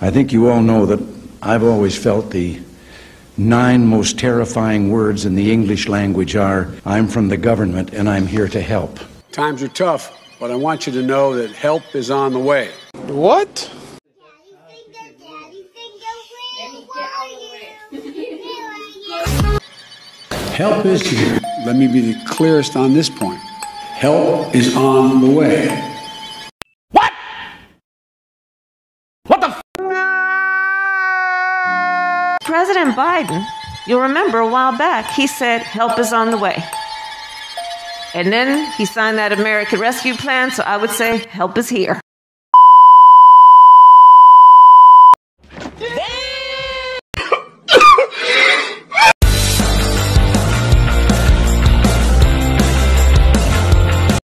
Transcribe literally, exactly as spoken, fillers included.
I think you all know that I've always felt the nine most terrifying words in the English language are, I'm from the government and I'm here to help. Times are tough, but I want you to know that help is on the way. What? Help is here. Let me be the clearest on this point. Help is on the way. What? What the f? President Biden, you'll remember a while back, he said help is on the way. And then he signed that American Rescue Plan, so I would say help is here.